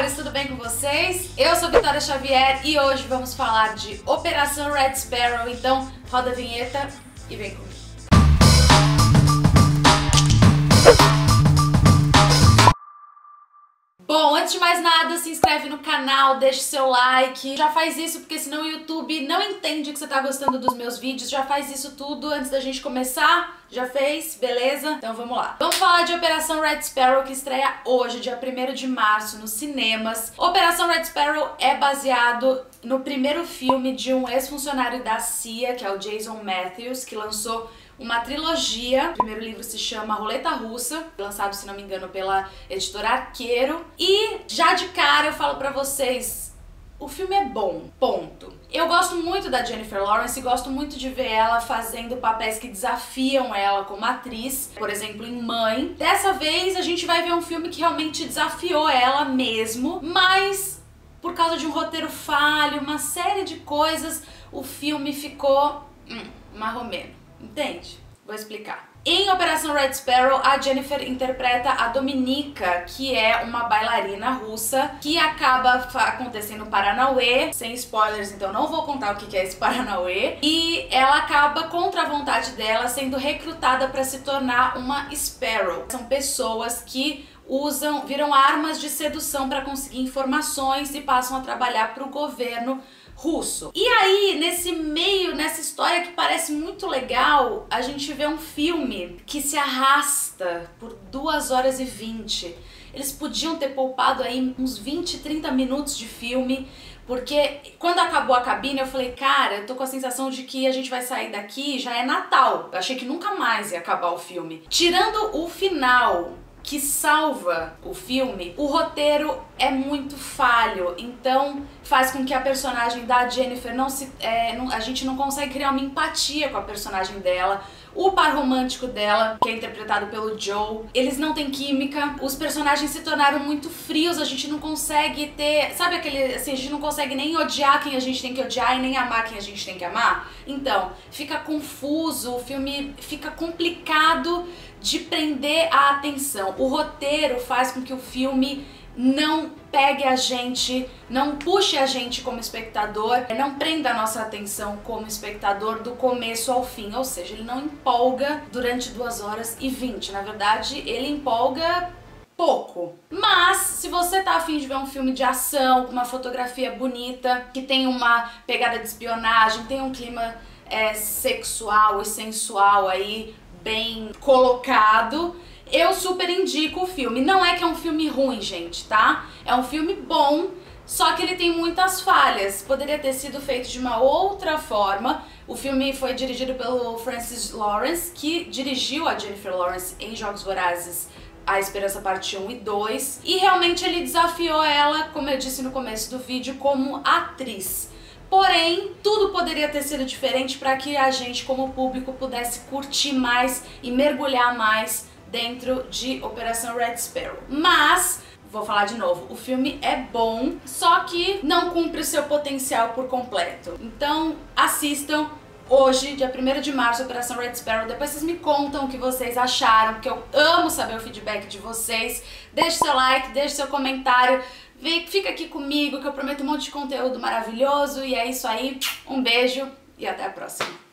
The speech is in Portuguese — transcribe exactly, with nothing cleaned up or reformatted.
amores, tudo bem com vocês? Eu sou Vitória Xavier e hoje vamos falar de Operação Red Sparrow, então roda a vinheta e vem comigo. Bom, antes de mais nada, se inscreve no canal, deixa seu like, já faz isso porque senão o YouTube não entende que você tá gostando dos meus vídeos, já faz isso tudo antes da gente começar, já fez? Beleza? Então vamos lá. Vamos falar de Operação Red Sparrow, que estreia hoje, dia primeiro de março, nos cinemas. Operação Red Sparrow é baseado no primeiro filme de um ex-funcionário da C I A, que é o Jason Matthews, que lançou uma trilogia. O primeiro livro se chama Roleta Russa, lançado, se não me engano, pela editora Arqueiro. E já de cara eu falo pra vocês, o filme é bom, ponto. Eu gosto muito da Jennifer Lawrence e gosto muito de ver ela fazendo papéis que desafiam ela como atriz, por exemplo, em Mãe. Dessa vez a gente vai ver um filme que realmente desafiou ela mesmo, mas por causa de um roteiro falho, uma série de coisas, o filme ficou hum, marromeno. Entende? Vou explicar. Em Operação Red Sparrow, a Jennifer interpreta a Dominika, que é uma bailarina russa, que acaba acontecendo Paranauê, sem spoilers, então não vou contar o que é esse Paranauê, e ela acaba, contra a vontade dela, sendo recrutada para se tornar uma Sparrow. São pessoas que usam, viram armas de sedução para conseguir informações e passam a trabalhar para o governo russo. E aí, nesse meio, nessa história que parece muito legal, a gente vê um filme que se arrasta por duas horas e vinte. Eles podiam ter poupado aí uns vinte, trinta minutos de filme, porque quando acabou a cabine eu falei, cara, eu tô com a sensação de que a gente vai sair daqui, já é Natal. Eu achei que nunca mais ia acabar o filme. Tirando o final, que salva o filme, o roteiro é muito falho, então faz com que a personagem da Jennifer não se... É, não, a gente não consegue criar uma empatia com a personagem dela. O par romântico dela, que é interpretado pelo Joe, eles não têm química, os personagens se tornaram muito frios, a gente não consegue ter... Sabe aquele... assim, a gente não consegue nem odiar quem a gente tem que odiar e nem amar quem a gente tem que amar? Então, fica confuso, o filme fica complicado de prender a atenção. O roteiro faz com que o filme não pegue a gente, não puxe a gente como espectador, não prenda a nossa atenção como espectador do começo ao fim, ou seja, ele não empolga durante duas horas e vinte. Na verdade, ele empolga pouco. Mas, se você tá afim de ver um filme de ação, com uma fotografia bonita, que tem uma pegada de espionagem, tem um clima é, sexual e sensual aí, bem colocado, eu super indico o filme. Não é que é um filme ruim, gente, tá? É um filme bom, só que ele tem muitas falhas. Poderia ter sido feito de uma outra forma. O filme foi dirigido pelo Francis Lawrence, que dirigiu a Jennifer Lawrence em Jogos Vorazes, A Esperança Parte um e dois, e realmente ele desafiou ela, como eu disse no começo do vídeo, como atriz. Porém, tudo poderia ter sido diferente para que a gente, como público, pudesse curtir mais e mergulhar mais dentro de Operação Red Sparrow. Mas, vou falar de novo, o filme é bom, só que não cumpre o seu potencial por completo. Então, assistam hoje, dia primeiro de março, Operação Red Sparrow. Depois vocês me contam o que vocês acharam, porque eu amo saber o feedback de vocês. Deixe seu like, deixe seu comentário. Vem, fica aqui comigo que eu prometo um monte de conteúdo maravilhoso. E é isso aí, um beijo e até a próxima.